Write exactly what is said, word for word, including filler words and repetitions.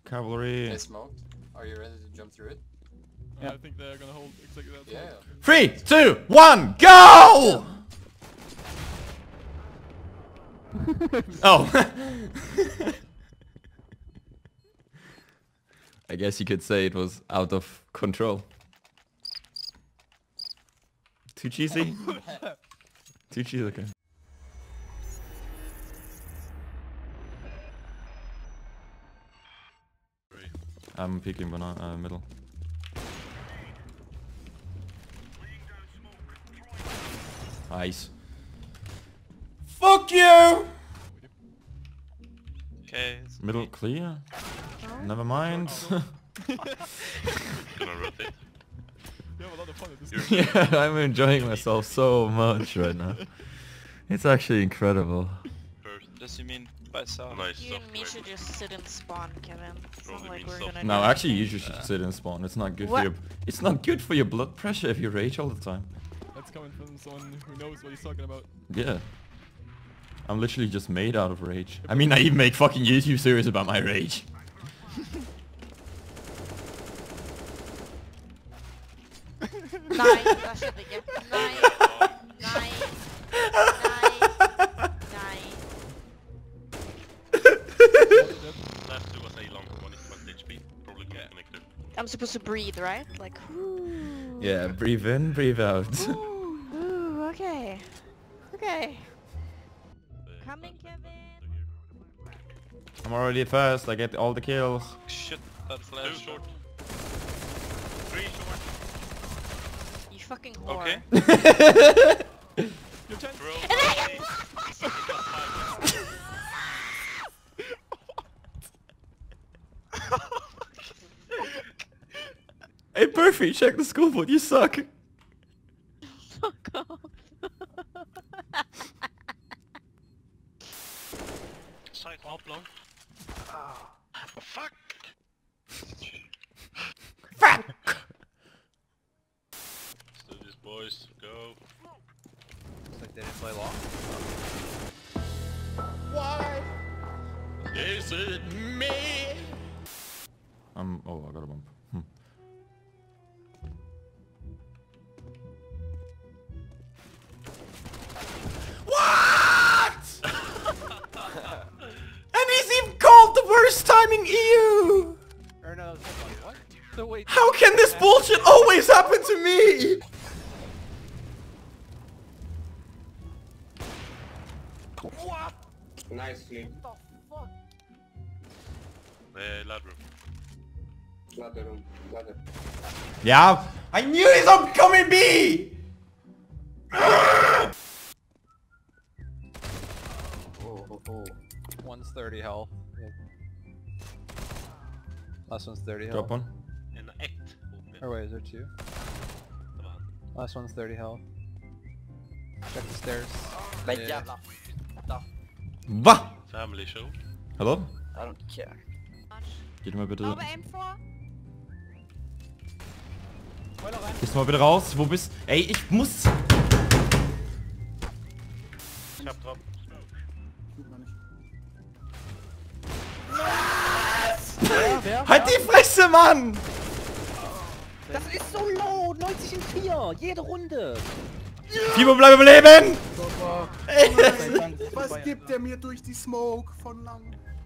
cavalry. They smoked. Are you ready to jump through it? Yeah. I think they're gonna hold exactly that. Yeah. Three, two, one, go! Oh. I guess you could say it was out of control. Too cheesy? Too cheesy, okay. I'm peeking banana uh, middle. Nice. Fuck you! Okay. Middle clear? Never mind. Gonna rotate. You have a lot of fun at this game. Yeah, I'm enjoying myself so much right now. It's actually incredible. Does you mean by sound? Nice You and me should just sit and spawn, Kevin. It's not Probably like means we're soft. gonna No, do actually, you anything. should sit and spawn. It's not good What? for your. It's not good for your blood pressure if you rage all the time. That's coming from someone who knows what he's talking about. Yeah. I'm literally just made out of rage. I mean, I even make fucking YouTube series about my rage. Nej, der skete ikke. Nej, nej, nej, nej. Last two was a long one is one H P. Probably can't connect it. I'm supposed to breathe, right? Like, whoo. Yeah, breathe in, breathe out. Ooh, okay. Okay. Coming, Kevin. I'm already first. I get all the kills. Shit, that Two flash. short. Three short. You fucking whore. Okay. Your chance. Bro. Hey, Perfy, check the school board. You suck. Fuck off. Side up long. Fuck! Fuck! Let's do this, boys. Go. Looks like they didn't play long. Why is it me? Um. Oh, I got a bump. Hmm. What? And he's even called the worst timing E U. Or no, what? So wait. How can this bullshit always happen to me? What? Nicely. The fuck? Uh, lab room. Ladder room. Ladder. Yeah, I knew he's on coming B. Oh, oh, oh. One's thirty health. Yep. Last one's thirty health. Drop one. En ett. Or wait, is there two? Come on. Last one's thirty health. Check the stairs. Men Yeah. jävla fitta. Va? Family show. Hello? I don't care. Geht mal bitte. Aber M vier. Gehst du mal bitte raus? Wo bist? Ey, ich muss. Ich hab drauf. Halt die Fresse, Mann! Das ist so low! neunzig in vier! Jede Runde! Fibo, bleib am Leben! Was gibt der mir durch die Smoke von lang?